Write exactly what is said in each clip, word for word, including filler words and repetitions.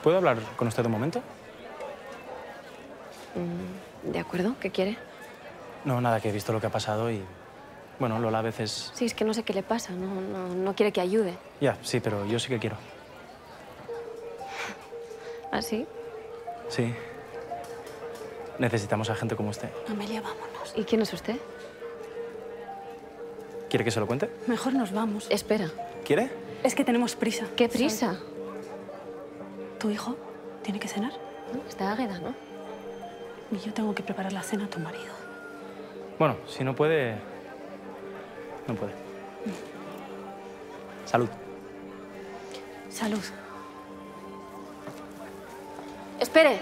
¿Puedo hablar con usted un momento? Mm, de acuerdo, ¿qué quiere? No, nada, que he visto lo que ha pasado y... Bueno, Lola a veces... Sí, es que no sé qué le pasa, no, no, no quiere que ayude. Ya, sí, pero yo sí que quiero. ¿Ah, sí? Sí. Necesitamos a gente como usted. Amelia, vámonos. ¿Y quién es usted? ¿Quiere que se lo cuente? Mejor nos vamos. Espera. ¿Quiere? Es que tenemos prisa. ¿Qué prisa? ¿Tu hijo tiene que cenar? ¿No? Está Águeda, ¿no? Y yo tengo que preparar la cena a tu marido. Bueno, si no puede... No puede. Salud. Salud. ¡Espere!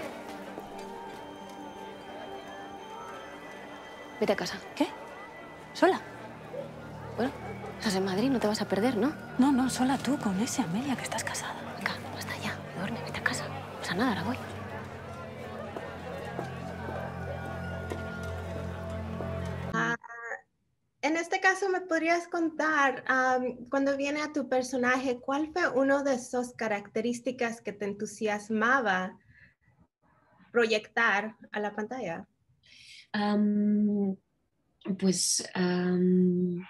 Vete a casa. ¿Qué? ¿Sola? Bueno, estás en Madrid, no te vas a perder, ¿no? No, no, sola tú con ese, Amelia, que estás casada. Venga, basta ya. Duerme, vete a casa. No pasa nada, ahora voy. En este caso, ¿me podrías contar, um, cuando viene a tu personaje, cuál fue una de esas características que te entusiasmaba proyectar a la pantalla? Um, pues um,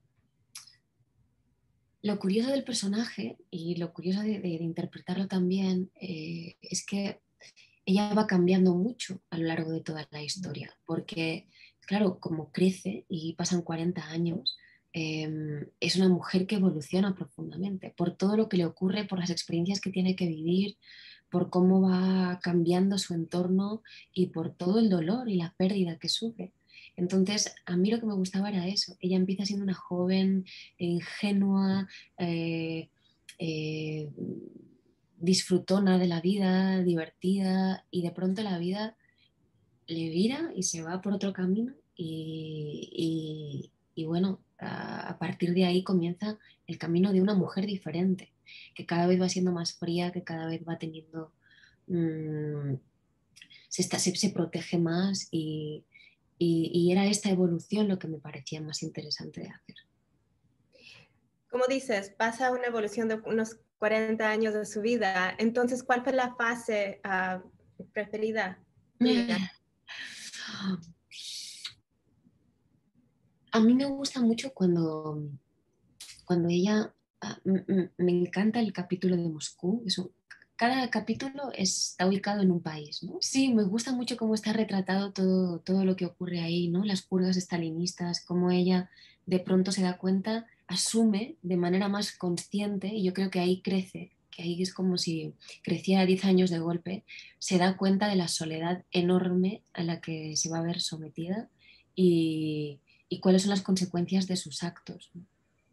lo curioso del personaje y lo curioso de, de, de interpretarlo también eh, es que ella va cambiando mucho a lo largo de toda la historia, porque claro, como crece y pasan cuarenta años, eh, es una mujer que evoluciona profundamente por todo lo que le ocurre, por las experiencias que tiene que vivir, por cómo va cambiando su entorno y por todo el dolor y la pérdida que sufre. Entonces, a mí lo que me gustaba era eso. Ella empieza siendo una joven ingenua, eh, eh, disfrutona de la vida, divertida, y de pronto la vida le vira y se va por otro camino y, y, y bueno, a, a partir de ahí comienza el camino de una mujer diferente, que cada vez va siendo más fría, que cada vez va teniendo... Mmm, se, está, se, se protege más y, y, y era esta evolución lo que me parecía más interesante de hacer. Como dices, pasa una evolución de unos cuarenta años de su vida. Entonces, ¿cuál fue la fase uh, preferida tuya? A mí me gusta mucho cuando, cuando ella... Uh, me encanta el capítulo de Moscú. Es un, cada capítulo está ubicado en un país, ¿no? Sí, me gusta mucho cómo está retratado todo, todo lo que ocurre ahí, ¿no? Las purgas estalinistas, cómo ella de pronto se da cuenta, asume de manera más consciente, y yo creo que ahí crece, que ahí es como si creciera diez años de golpe, se da cuenta de la soledad enorme a la que se va a ver sometida y, y cuáles son las consecuencias de sus actos, ¿no?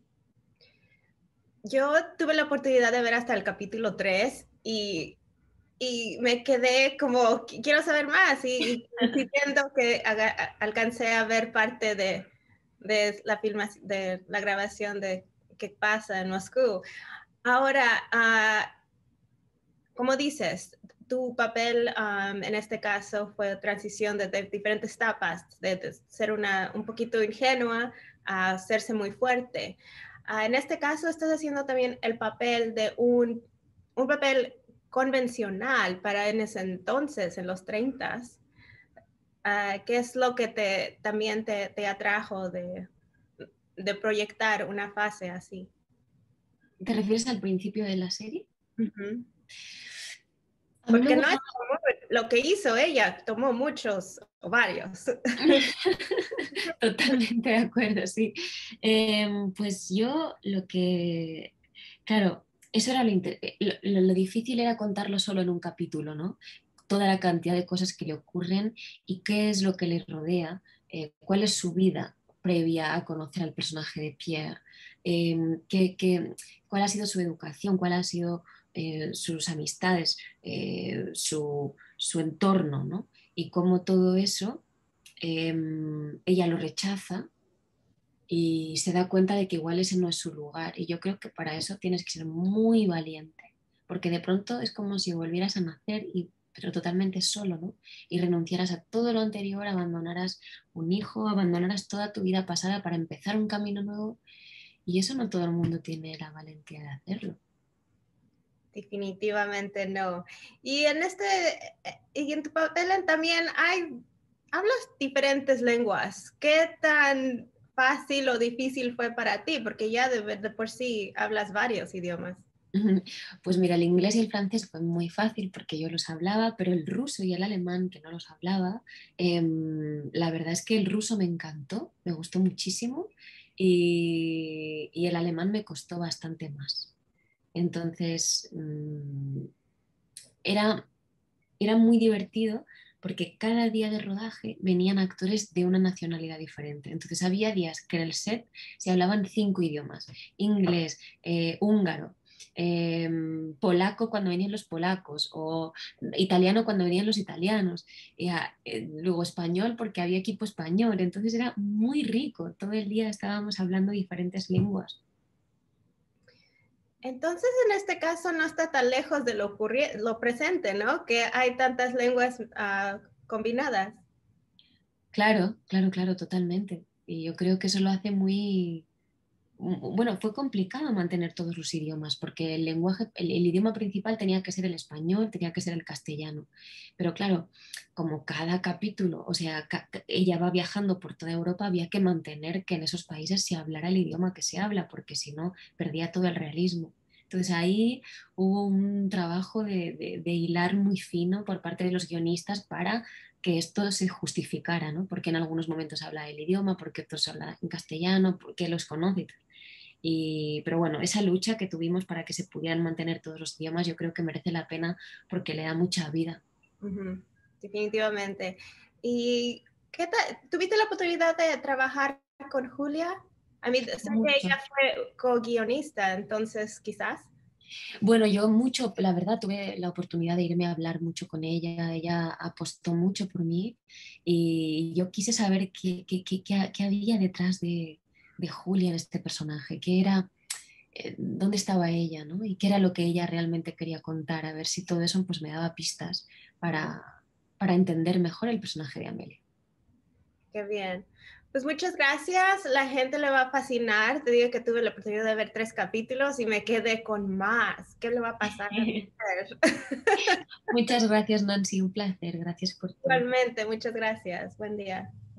Yo tuve la oportunidad de ver hasta el capítulo tres y, y me quedé como, quiero saber más, y, y siento que haga, alcancé a ver parte de, de, la filmación, de la grabación de qué pasa en Moscú. Ahora, uh, como dices, tu papel um, en este caso fue transición de, de diferentes etapas, de, de ser una, un poquito ingenua a hacerse muy fuerte. Uh, en este caso estás haciendo también el papel de un, un papel convencional para en ese entonces, en los treinta. Uh, ¿Qué es lo que te, también te, te atrajo de, de proyectar una fase así? ¿Te refieres al principio de la serie? Uh-huh. A mí Porque me no gusta... es lo que hizo ella, tomó muchos o varios. Totalmente de acuerdo, sí. Eh, pues yo lo que, claro, eso era lo, lo, lo difícil era contarlo solo en un capítulo, ¿no? Toda la cantidad de cosas que le ocurren y qué es lo que le rodea, eh, cuál es su vida previa a conocer al personaje de Pierre, eh, qué, qué, cuál ha sido su educación, cuál ha sido eh, sus amistades, eh, su, su entorno, ¿no? Y cómo todo eso eh, ella lo rechaza y se da cuenta de que igual ese no es su lugar. Y yo creo que para eso tienes que ser muy valiente, porque de pronto es como si volvieras a nacer, y, pero totalmente solo, ¿no? Y renunciaras a todo lo anterior, abandonaras un hijo, abandonaras toda tu vida pasada para empezar un camino nuevo. Y eso no todo el mundo tiene la valentía de hacerlo. definitivamente no. Y en este, y en tu papel también hay, hablas diferentes lenguas. ¿Qué tan fácil o difícil fue para ti? Porque ya de, de por sí hablas varios idiomas. Pues mira, el inglés y el francés fue muy fácil porque yo los hablaba, pero el ruso y el alemán, que no los hablaba, eh, la verdad es que el ruso me encantó, me gustó muchísimo y, y el alemán me costó bastante más. Entonces, mmm, era, era muy divertido porque cada día de rodaje venían actores de una nacionalidad diferente. Entonces había días que en el set se hablaban cinco idiomas: inglés, eh, húngaro, eh, polaco cuando venían los polacos, o italiano cuando venían los italianos, y, eh, luego español porque había equipo español. Entonces era muy rico, todo el día estábamos hablando diferentes lenguas. Entonces, en este caso no está tan lejos de lo, lo presente, ¿no? Que hay tantas lenguas uh, combinadas. Claro, claro, claro, totalmente. Y yo creo que eso lo hace muy... Bueno, fue complicado mantener todos los idiomas porque el lenguaje, el, el idioma principal tenía que ser el español, tenía que ser el castellano. Pero claro, como cada capítulo, o sea, ca ella va viajando por toda Europa, había que mantener que en esos países se hablara el idioma que se habla, porque si no, perdía todo el realismo. Entonces ahí hubo un trabajo de, de, de hilar muy fino por parte de los guionistas para que esto se justificara, ¿no? Porque en algunos momentos habla el idioma, porque otros habla en castellano, porque los conoce. Y, pero bueno, esa lucha que tuvimos para que se pudieran mantener todos los idiomas, yo creo que merece la pena porque le da mucha vida. Uh-huh. Definitivamente. ¿Y qué tal? ¿Tuviste la oportunidad de trabajar con Julia? A mí sé que ella fue co-guionista, entonces quizás. Bueno, yo mucho, la verdad, tuve la oportunidad de irme a hablar mucho con ella. Ella apostó mucho por mí y yo quise saber qué, qué, qué, qué había detrás de, de Julia, en este personaje, qué era, eh, dónde estaba ella, ¿no? Y qué era lo que ella realmente quería contar, a ver si todo eso pues, me daba pistas para, para entender mejor el personaje de Amelia. Qué bien. Pues muchas gracias, la gente le va a fascinar. Te digo que tuve la oportunidad de ver tres capítulos y me quedé con más. ¿Qué le va a pasar a mujer? Muchas gracias, Nancy, un placer. Gracias por todo. Igualmente, muchas gracias. Buen día.